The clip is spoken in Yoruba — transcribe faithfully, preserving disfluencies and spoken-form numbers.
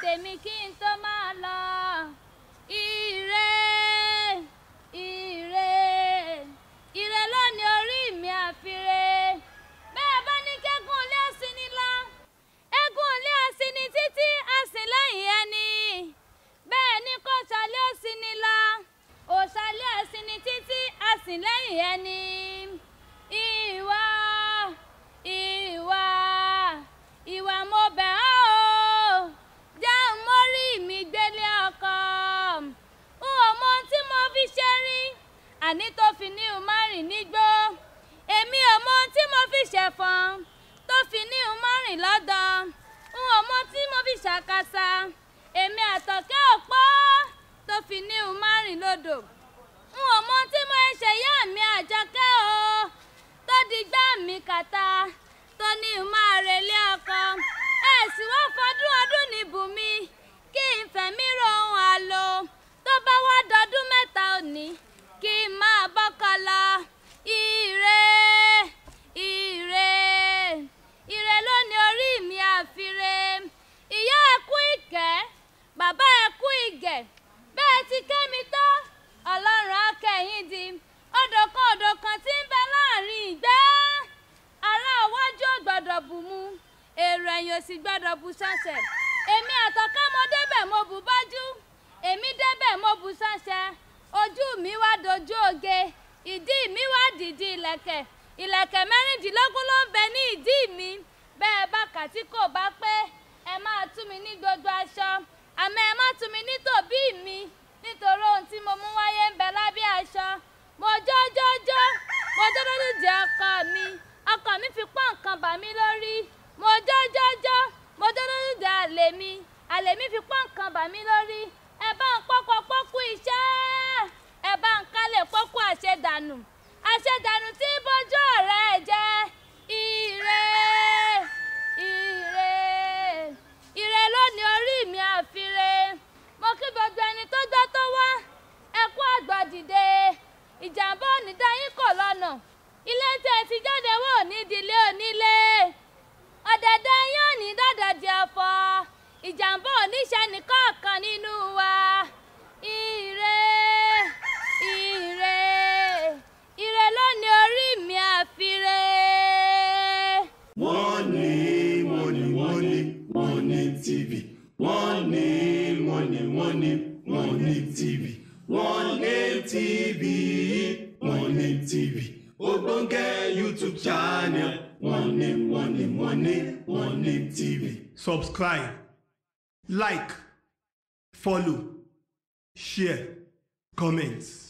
tèmi kí n tó máa lọ. Ire, ire, ire lónìí orí mi àfire. Bẹ́ẹ̀ bá ní kẹ́gùn ilé ọ̀sìn ni lọ, ẹ̀gùn ilé ọ̀sìn ni títí àsìn lẹ́yìn ẹni. Bẹ́ẹ̀ ni kò ṣàlẹ́ ọ̀sìn ni lọ, òṣàlẹ́ ọ̀sìn ni títí àsìn lẹ́yìn ẹni. Ìwà, ìwà, ìwà mo bẹ̀ ọ́ o, jẹ́ n mórí mi gbélé ọkọ. N ò mọ ohun tí mo fi ṣe rí, àní tó fi ní o má rìn nígbó. Èmi ò mọ ohun tí mo fi ṣẹ̀fọ̀n, tó fi ní o má rìn lọ́dọ̀. N ò mọ ohun tí mo fi ṣàkàsà, èmi àtọ̀kẹ́ òpó, tó fi ní o má rìn lódò. N ò mọ ohun tí mo ṣe yá mi Àjọkẹ́ o, tó di gbá mi kàtà, tó ní o máa relé ọkọ. Ẹ sì wá fọdún ọdún ní bùnmi, kí n fẹ̀mí rohun àlò. Tó bá wá dọdún mẹ́ta òní, kí n máa bọ́kọ lọ. Ire, ire, ire lónìí orí mi àfire. Ìyá ẹ kú ìkẹ́, bàbá ẹ kú ìgẹ̀. Bẹ́ẹ̀ ti kẹ́mi tó, Ọlọ́run á kẹ́yìn di. Odò kan odò kan tí ń bẹ láàrin ìgbẹ́. Ará iwájú ò gbọ́dọ̀ bù mu, èrò ẹ̀yìn ò sì gbọ́dọ̀ bù ṣánṣẹ́. Èmi àtọ̀kẹ́ mo débẹ̀ mo bù bájú, èmi débẹ̀ mo bù ṣánṣẹ́. Ojú mi wá dojú oge, ìdí mi wá dìdí ìlẹ̀kẹ̀. Ìlẹ̀kẹ̀ mẹ́rìndínlógún ló ń bẹ ní ìdí mi. Bẹ́ẹ̀ bá kà tí kò bá pé, ẹ máa tú mi ní gbogbo aṣọ. Àmọ́ ẹ má tú mi ní tòbí mi, nítorí ohun tí mo mú wáyé ń bẹ lábẹ́ aṣọ. Mo jọ́jọ́jọ́, mo dọ́dọ́dún jẹ́ ọkọ mi. Ọkọ mi fi pọ́n nǹkan bà mí lórí. Mo jọ́jọ́jọ́, mo dọ́dọ́dún jẹ́ àlè mi. Àlè mi fi pọ́n nǹkan bà mí lórí. Ẹ bá ń pọ́kọ pọ́kú iṣẹ́, ẹ bá ń kálẹ̀ pọ́kú àṣedànù. Àṣedànù tí bójú ọ̀rẹ́ ẹ jẹ́. Ire, ire, ire lónìí orí mi àfire. Mo kí gbogbo ẹni tó gbọ́ tó wá, ẹ kú àgbà dìde. Ìjàmbá ò ní dá yín kò lọ́nà. Ilé tí ẹ ti jáde wò ní ìdílé onílé. Ọ̀dẹ̀dẹ̀ yín ò ní dàdàdì ọ̀fọ̀. Ìjàmbá ò ní ṣe nìkọ̀ọ̀kan nínú wa. Ire, ire, ire lónìí orí mi àfire. Wọ́n ní wọ́n ní wọ́n ní wọ́n ní T V. Wọ́n ní wọ́n ní wọ́n ní wọ́n ní T V. Wọ́n ní T V. Wọ́n ní T V. Ogbonge YouTube channel. Wọ́n ní wọ́n ní wọ́n ní wọ́n ní T V. Subscribe, like, follow, share, comments.